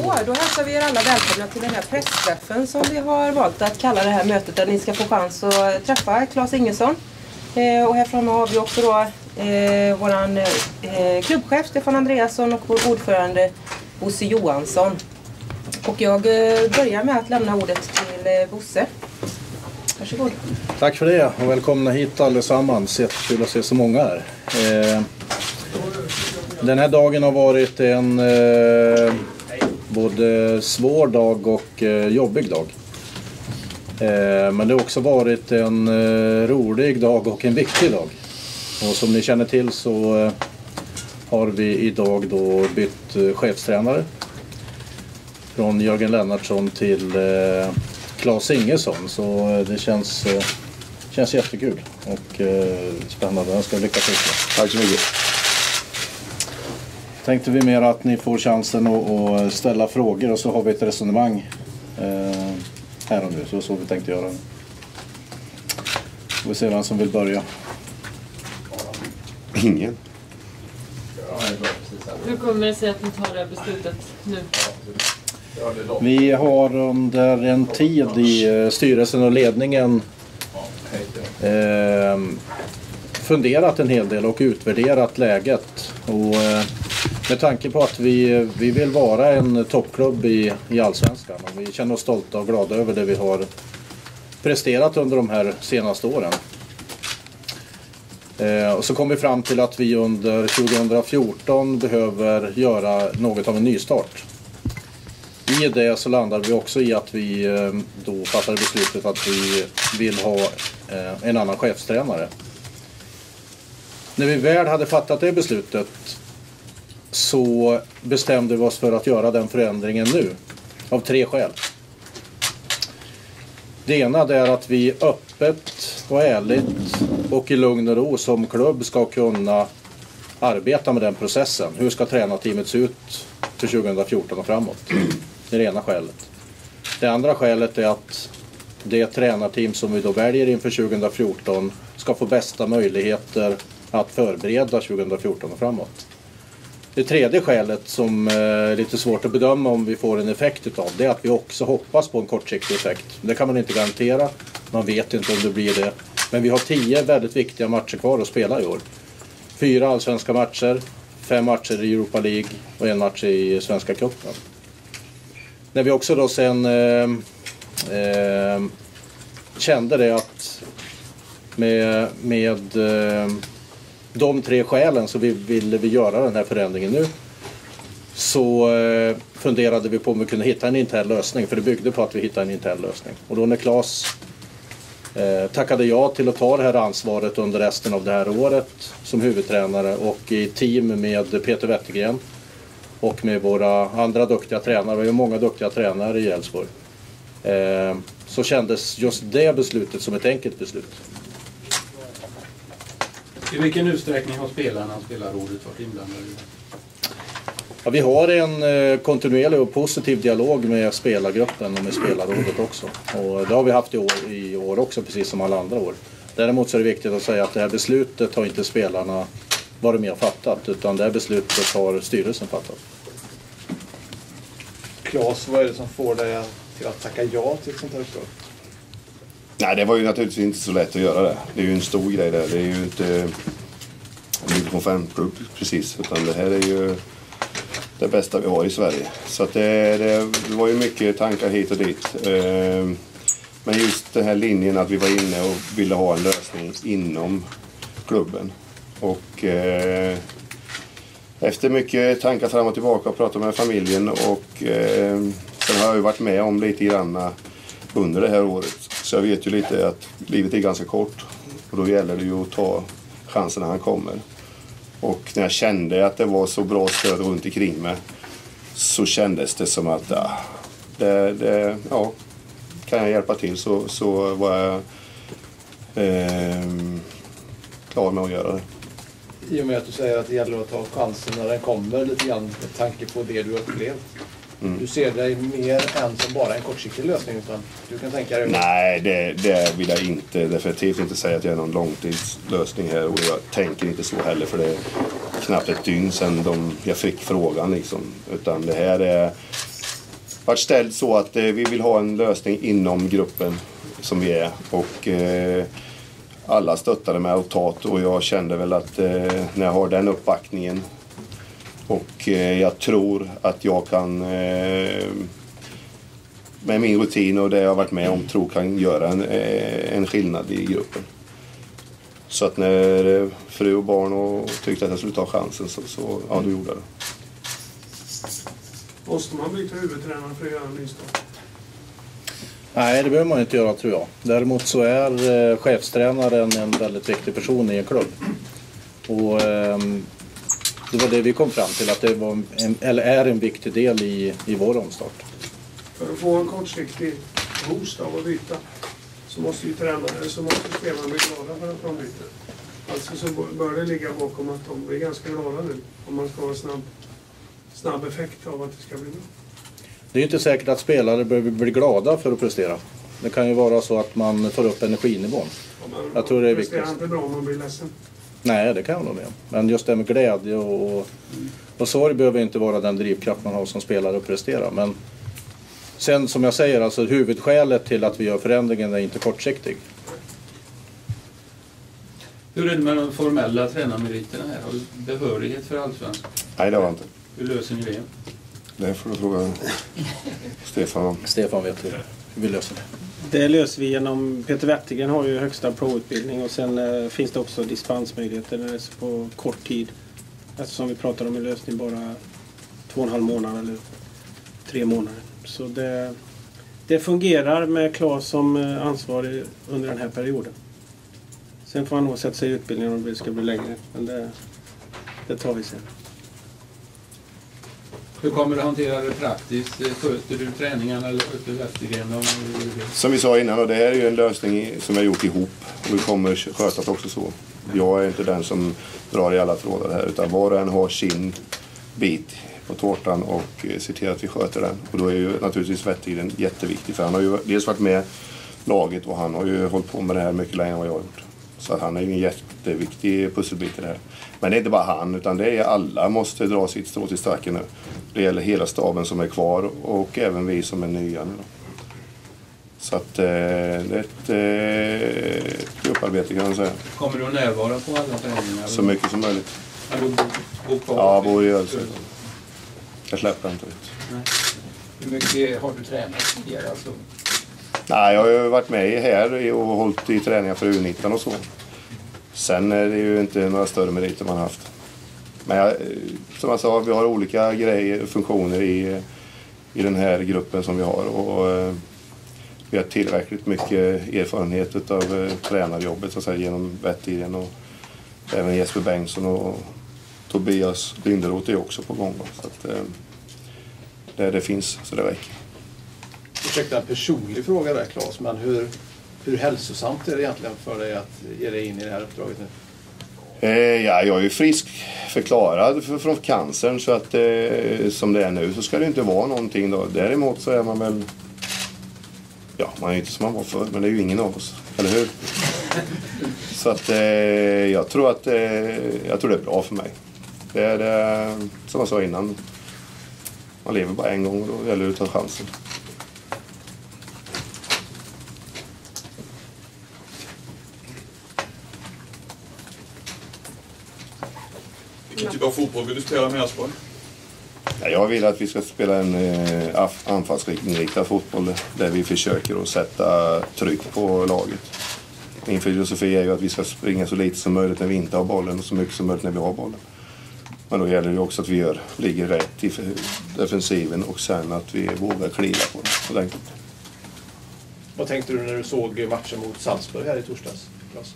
då hälsar vi er alla välkomna till den här pressträffen som vi har valt att kalla det här mötet, där ni ska få chans att träffa Claes Ingesson. Och här framme har vi också då våran klubbchef Stefan Andreasson och vår ordförande Bosse Johansson. Och jag börjar med att lämna ordet till Bosse. Varsågod. Tack för det och välkomna hit allesammans. Jättekul att se så många här. Den här dagen har varit en både svår dag och jobbig dag. Men det har också varit en rolig dag och en viktig dag. Och som ni känner till så har vi idag då bytt chefstränare. Från Jörgen Lennartsson till Claes Ingesson. Så det känns jättekul och spännande. Jag ska lycka till. Tack så mycket. Tänkte vi mer att ni får chansen att ställa frågor och så har vi ett resonemang här och nu. Så vi tänkte göra. Vi ser vem som vill börja. Ingen. Hur kommer det sig att ni tar det här beslutet nu? Vi har under en tid i styrelsen och ledningen funderat en hel del och utvärderat läget. Och med tanke på att vi vill vara en toppklubb i Allsvenskan och vi känner oss stolta och glada över det vi har presterat under de här senaste åren. Och så kom vi fram till att vi under 2014 behöver göra något av en nystart. I det så landar vi också i att vi då fattar beslutet att vi vill ha en annan chefstränare. När vi väl hade fattat det beslutet så bestämde vi oss för att göra den förändringen nu. Av 3 skäl. Det ena är att vi öppet och ärligt och i lugn och ro som klubb ska kunna arbeta med den processen. Hur ska tränarteamet se ut till 2014 och framåt? Det är det ena skälet. Det andra skälet är att det tränarteam som vi då väljer inför 2014 ska få bästa möjligheter att förbereda 2014 och framåt. Det tredje skälet som är lite svårt att bedöma om vi får en effekt utav, det är att vi också hoppas på en kortsiktig effekt. Det kan man inte garantera, man vet inte om det blir det. Men vi har 10 väldigt viktiga matcher kvar att spela i år. 4 allsvenska matcher, 5 matcher i Europa League och 1 match i Svenska cupen. När vi också då sen kände det att med de 3 skälen så ville vi göra den här förändringen nu. Så funderade vi på om vi kunde hitta en intern lösning. För det byggde på att vi hittade en intern lösning. Och då när Claes tackade ja till att ta det här ansvaret under resten av det här året som huvudtränare och i team med Peter Wettergren och med våra andra duktiga tränare. Vi har många duktiga tränare i Älvsborg. Så kändes just det beslutet som ett enkelt beslut. I vilken utsträckning har spelarrådet varit inblandade? Ja, vi har en kontinuerlig och positiv dialog med spelargruppen och med spelarrådet också. Och det har vi haft i år också, precis som alla andra år. Däremot så är det viktigt att säga att det här beslutet har inte spelarna varit med och fattat, utan det här beslutet har styrelsen fattat. Claes, vad är det som får dig till att tacka ja till ett sånt här uppdrag? Nej, det var ju naturligtvis inte så lätt att göra det. Det är ju en stor grej där. Det är ju inte en division 5-klubb precis. Utan det här är ju det bästa vi har i Sverige. Så att det var ju mycket tankar hit och dit. Men just den här linjen att vi var inne och ville ha en lösning inom klubben. Och efter mycket tankar fram och tillbaka och pratat med familjen. Och sen har jag ju varit med om lite grann under det här året. Så jag vet ju lite att livet är ganska kort. Och då gäller det ju att ta chansen när han kommer. Och när jag kände att det var så bra stöd runt omkring mig, så kändes det som att kan jag hjälpa till så var jag klar med att göra det. I och med att du säger att det gäller att ta chansen när den kommer lite grann med tanke på det du upplevt. Du ser dig mer än som bara en kortsiktig lösning, utan du kan tänka dig... Nej, det vill jag inte definitivt inte säga att jag är någon långtidslösning här, och jag tänker inte så heller, för det är knappt ett dygn sedan jag fick frågan liksom. Utan det här är varit ställd så att vi vill ha en lösning inom gruppen som vi är. Och alla stöttade mig totalt och jag kände väl att när jag har den uppbackningen och jag tror att jag kan med min rutin och det jag har varit med om tror kan göra en skillnad i gruppen. Så att när fru och barn och tyckte att jag skulle ta chansen så ja, då gjorde jag det. Måste man byta huvudtränare för att göra en ny start? Nej, det behöver man inte göra tror jag. Däremot så är chefstränaren en väldigt viktig person i en klubb. Och det var det vi kom fram till, att det var är en viktig del i vår omstart. För att få en kortsiktig boost av att byta så måste ju tränare, så måste spelarna bli glada för att de byter. Alltså så bör det ligga bakom att de blir ganska glada nu om man ska ha en snabb effekt av att det ska bli bra. Det är inte säkert att spelare behöver bli glada för att prestera. Det kan ju vara så att man får upp energinivån. Jag tror det är viktigt. Presterar inte bra om man blir ledsen. Nej, det kan jag nog med. Men just det med glädje och sorg behöver inte vara den drivkraft man har som spelare att prestera. Men sen som jag säger, alltså huvudskälet till att vi gör förändringen är inte kortsiktig. Hur är det med de formella tränarmeriterna här? Har du behörighet för allsvenskan? Nej, det var inte. Hur löser ni det? Det får du fråga Stefan. Stefan vet hur vi löser det. Det löser vi genom, Peter Wettergren har ju högsta provutbildning och sen finns det också dispensmöjligheter när det är på kort tid. Eftersom vi pratar om en lösning bara 2,5 månader eller 3 månader. Så det fungerar med Claes som ansvarig under den här perioden. Sen får han nog sätta sig i utbildningen om det ska bli längre. Men det tar vi sen. Hur kommer du hantera det praktiskt? Sköter du träningarna eller sköter Wettergren? Som vi sa innan, och det här är ju en lösning som vi har gjort ihop. Och vi kommer sköta det också så. Jag är inte den som drar i alla trådar här, utan var och en har sin bit på tårtan och ser till att vi sköter den. Och då är ju naturligtvis Wettergren jätteviktig, för han har ju dels varit med laget och han har ju hållit på med det här mycket längre än vad jag har gjort. Så att han är ju en jätteviktig pusselbit i det här. Men det är inte bara han, utan det är alla måste dra sitt strå till stacken nu. Det gäller hela staben som är kvar och även vi som är nya nu. Så att det är ett grupparbete kan man säga. Kommer du att närvara på alla träningar? Så mycket som möjligt. Eller bo kvar? Ja, bor i Ölsö. Jag släpper inte ut. Nej. Hur mycket har du tränat tidigare alltså? Nej, jag har ju varit med här och hållit i träningar för U19 och så. Sen är det ju inte några större meriter man har haft. Men som jag sa, vi har olika grejer, funktioner i den här gruppen som vi har. Och vi har tillräckligt mycket erfarenhet av tränarjobbet så att säga, genom Wettergren och även Jesper Bengtsson och Tobias Linderoth är också på gång. Så att det finns så det räcker. Ursäkta en personlig fråga där Claes, men hur hälsosamt är det egentligen för dig att ge dig in i det här uppdraget nu? Ja, jag är ju frisk förklarad från cancern, så att som det är nu så ska det inte vara någonting då. Däremot så är man väl, ja, man är inte som man var förr, men det är ju ingen av oss, eller hur? Så att jag tror det är bra för mig. Det är som jag sa innan, man lever bara en gång och då gäller det att ta chansen. Vilken typ av fotboll vill du spela med Elfsborg? Ja, jag vill att vi ska spela en anfallsinriktad fotboll där vi försöker att sätta tryck på laget. Min filosofi är ju att vi ska springa så lite som möjligt när vi inte har bollen och så mycket som möjligt när vi har bollen. Men då gäller det ju också att vi ligger rätt i defensiven och sen att vi vågar kliva på den. Vad tänkte du när du såg matchen mot Salzburg här i torsdags, Claes?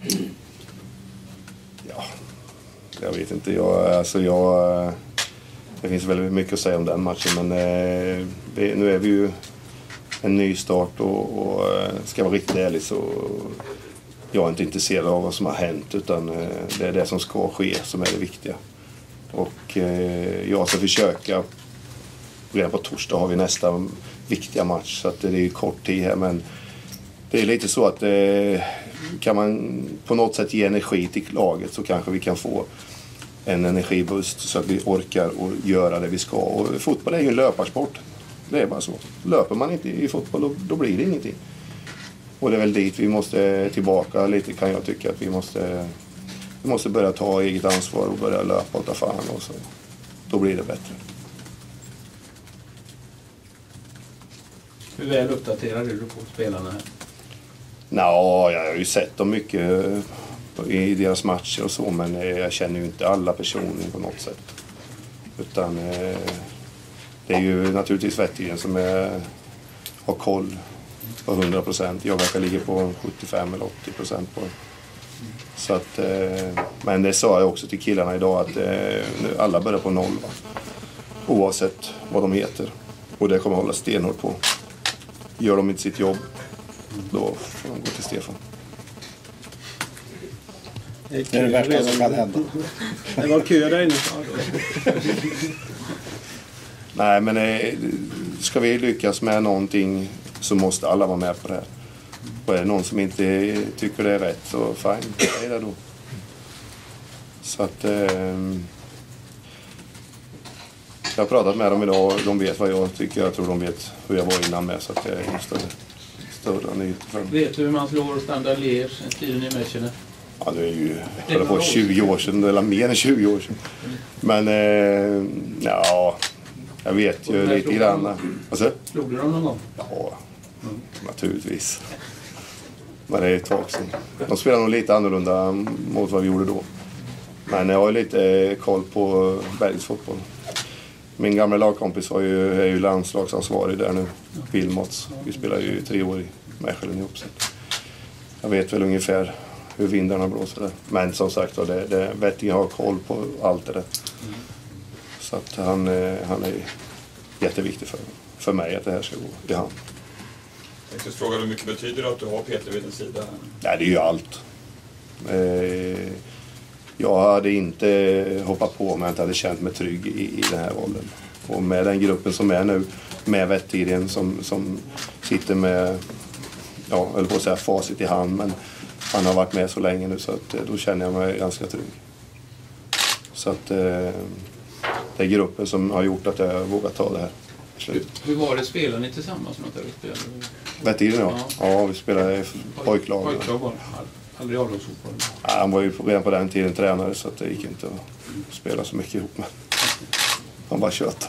Ja, jag vet inte. Det finns väldigt mycket att säga om den matchen, men nu är vi ju en ny start och ska vara riktigt ärlig så jag är inte intresserad av vad som har hänt, utan det är det som ska ske som är det viktiga. Och jag ska försöka, redan på torsdag har vi nästa viktiga match, så att det är kort tid här, men det är lite så att kan man på något sätt ge energi till laget så kanske vi kan få en energiboost så att vi orkar och göra det vi ska. Och fotboll är ju en löparsport. Det är bara så. Löper man inte i fotboll då blir det ingenting. Och det är väl dit vi måste tillbaka lite, kan jag tycka. Att vi måste börja ta eget ansvar och börja löpa och ta fan. Och så. Då blir det bättre. Hur väl uppdaterad är du på spelarna här? Ja, jag har ju sett dem mycket i deras matcher och så, men jag känner ju inte alla personer på något sätt. Utan det är ju naturligtvis Wettergren som har koll på 100%. Jag verkar ligga på 75 eller 80% på det. Så att, men det sa jag också till killarna idag att alla börjar på noll. Va? Oavsett vad de heter. Och det kommer hålla stenhårt på. Gör de inte sitt jobb, då får de gå till Stefan. Det är det värsta som kan hända. Det var kö där inne. Nej, men ska vi lyckas med någonting så måste alla vara med på det här. Och är det någon som inte tycker det är rätt så fine, säg det då. Så att jag har pratat med dem idag och de vet vad jag tycker. Jag tror de vet hur jag var innan med, så att det är större nytt för dem. Vet du hur man slår Standard Liège tiden i matcherna? Ja, det är ju på 20 år sedan, eller mer än 20 år sedan. Men ja, jag vet ju lite grann. Alltså? Slog du dem någon gång? Ja, naturligtvis. Men det är ett tag sedan. De spelar nog lite annorlunda mot vad vi gjorde då. Men jag har lite koll på Bergs fotboll. Min gamla lagkompis är ju landslagsansvarig där nu, Wilmots. Vi spelar ju 3 år i Mechelen ihop. Jag vet väl ungefär hur vindarna blåser där. Men som sagt, Wettergren har koll på allt det där. Så att han är jätteviktig för mig att det här ska gå i hand. Jag tänkte fråga hur mycket betyder det att du har Peter vid din sida? Nej, det är ju allt. Jag hade inte hoppat på om jag inte hade känt mig trygg i den här rollen. Och med den gruppen som är nu, med Wettergren som sitter med, ja, eller på att säga facit i hand, men han har varit med så länge nu så att då känner jag mig ganska trygg. Så att det är gruppen som har gjort att jag vågar ta det här. Hur var det, spelar ni tillsammans något där uppe? Wettergren, ja, vi spelade i pojklag. Pojklag var aldrig avlagsfotboll? Ja, han var ju redan på den tiden tränare så att det gick inte att spela så mycket ihop med. Han bara kött.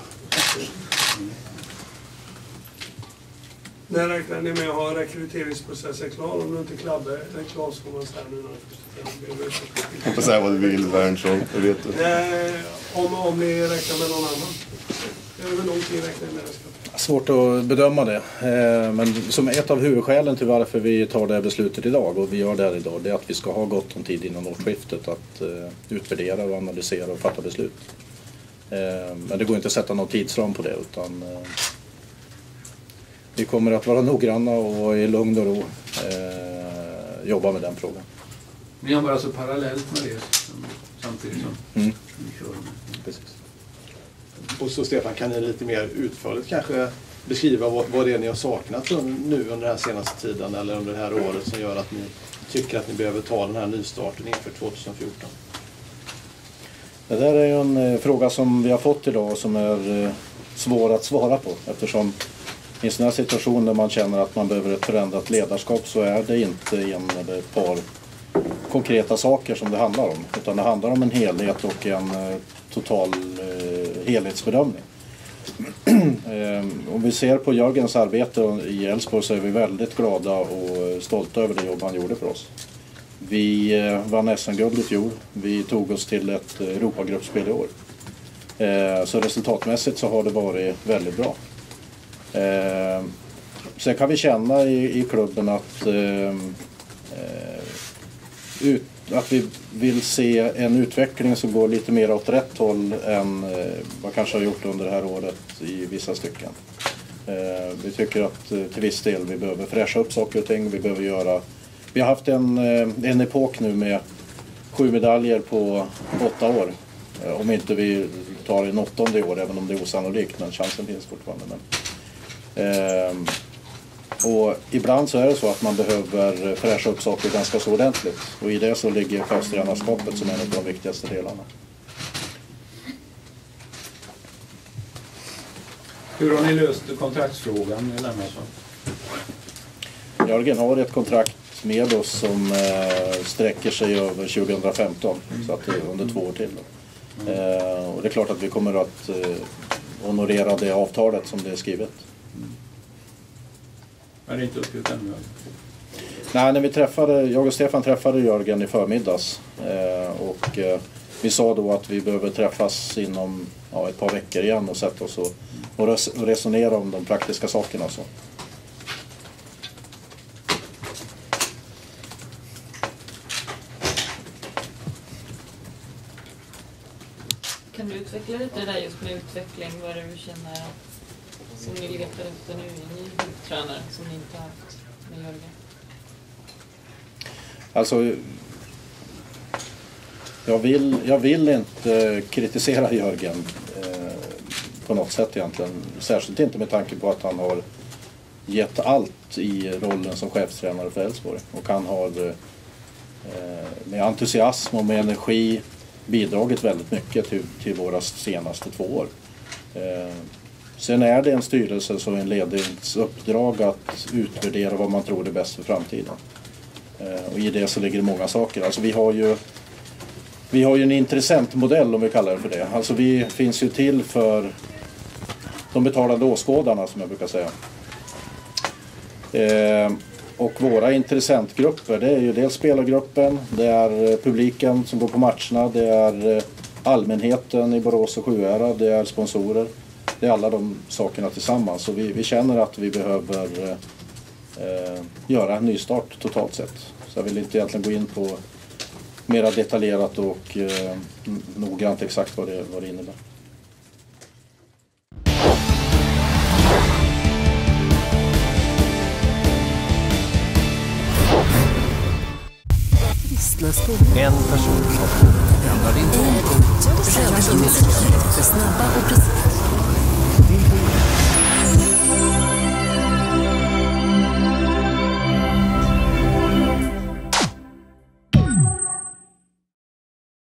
När räknar ni med att ha rekryteringsprocessen klar? Om du inte klabbar är klar så får man säga nu. Jag får säga vad du vill, Wernson, det vet du. Om ni räknar med någon annan. Hur lång tid räknar ni med det? Svårt att bedöma det. Men som ett av huvudskälen till varför vi tar det här beslutet idag, och vi gör det här idag, det är att vi ska ha gott om tid innan årsskiftet att utvärdera och analysera och fatta beslut. Men det går inte att sätta någon tidsram på det, utan vi kommer att vara noggranna och i lugn och ro jobba med den frågan. Ni jobbar alltså parallellt med det samtidigt som ni kör? Precis. Och så Stefan, kan ni lite mer utförligt kanske beskriva vad det är ni har saknat nu under den här senaste tiden eller under det här året som gör att ni tycker att ni behöver ta den här nystarten inför 2014? Det där är ju en fråga som vi har fått idag och som är svår att svara på, eftersom i sådana situationer där man känner att man behöver ett förändrat ledarskap så är det inte en eller ett par konkreta saker som det handlar om, utan det handlar om en helhet och en total helhetsbedömning. Om vi ser på Jörgens arbete i Elfsborg så är vi väldigt glada och stolta över det jobb han gjorde för oss. Vi vann SM-guld i fjol. Vi tog oss till ett Europagruppspel i år. Så resultatmässigt så har det varit väldigt bra. Sen kan vi känna i klubben att vi vill se en utveckling som går lite mer åt rätt håll än vad kanske har gjort under det här året i vissa stycken. Vi tycker att till viss del vi behöver fräscha upp saker och ting. Vi har haft en epok nu med 7 medaljer på 8 år. Om inte vi tar en 8:e år, även om det är osannolikt, men chansen finns fortfarande. Och ibland så är det så att man behöver fräscha upp saker ganska så ordentligt. Och i det så ligger chefstränarskapet som en av de viktigaste delarna. Hur har ni löst kontraktsfrågan med Lennartsson? Jörgen har ett kontrakt med oss som sträcker sig över 2015, så att det är under 2 år till. Och det är klart att vi kommer att honorera det avtalet som det är skrivet. Är det inte uppgjort ännu? Nej, när jag och Stefan träffade Jörgen i förmiddags och vi sa då att vi behöver träffas inom ett par veckor igen och sätta oss och resonera om de praktiska sakerna. Så. Kan du utveckla lite där just med utveckling? Vad det du känner som ni letar efter nu i ny tränare som ni inte har haft med Jörgen? Alltså, jag vill inte kritisera Jörgen på något sätt egentligen. Särskilt inte med tanke på att han har gett allt i rollen som chefstränare för Elfsborg. Och han har med entusiasm och med energi bidragit väldigt mycket till våra senaste 2 år. Sen är det en styrelse som en lednings uppdrag att utvärdera vad man tror är bäst för framtiden. Och i det så ligger det många saker. Alltså vi har ju en intressentmodell, om vi kallar det för det. Alltså vi finns ju till för de betalade åskådarna, som jag brukar säga. Och våra intressentgrupper, det är ju dels spelargruppen, det är publiken som går på matcherna, det är allmänheten i Borås och Sjuhärad, det är sponsorer. Det är alla de sakerna tillsammans. Så vi känner att vi behöver göra en nystart totalt sett. Så jag vill inte egentligen gå in på mera detaljerat och noggrant exakt vad det innebär. En person. Ändra din ton. Snabba och precis.